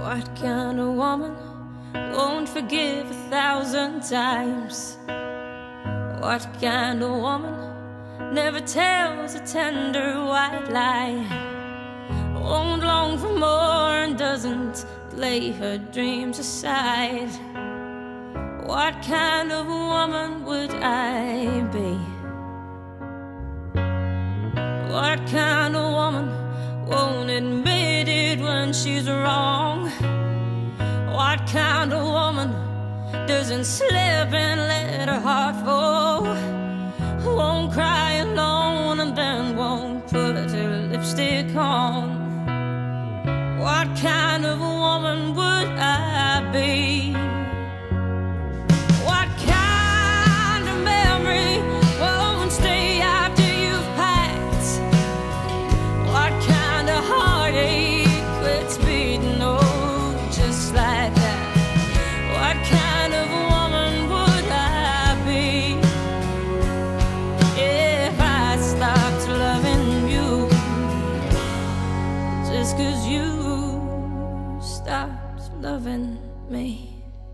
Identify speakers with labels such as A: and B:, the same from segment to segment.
A: What kind of woman won't forgive 1,000 times? What kind of woman never tells a tender white lie? Won't long for more and doesn't lay her dreams aside. What kind of woman would I be? What kind of woman won't admit it when she's wrong? What kind of woman doesn't slip and let her heart fall? Won't cry alone and then won't put her lipstick on? What kind of woman would I be? What kind of memory won't stay after you've packed? What kind of heartache quits beating, oh, just like that? What kind of woman would I be if I stopped loving you just 'cause you stopped loving me?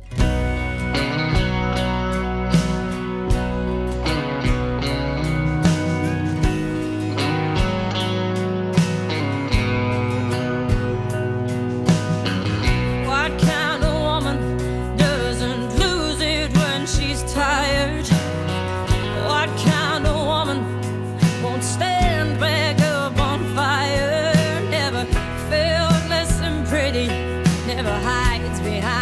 A: What kind of woman doesn't lose it when she's tired? What kind of woman won't stand back up on fire? Never felt less than pretty, never hides behind